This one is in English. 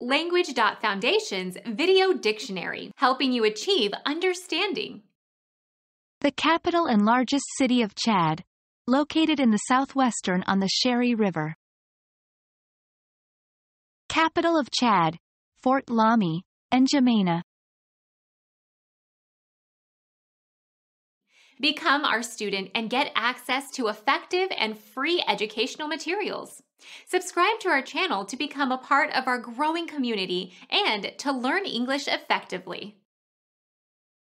Language.Foundation's Video Dictionary, helping you achieve understanding. The capital and largest city of Chad, located in the southwestern on the Sherry River. Capital of Chad, Fort Lamy, Ndjamena. Become our student and get access to effective and free educational materials. Subscribe to our channel to become a part of our growing community and to learn English effectively.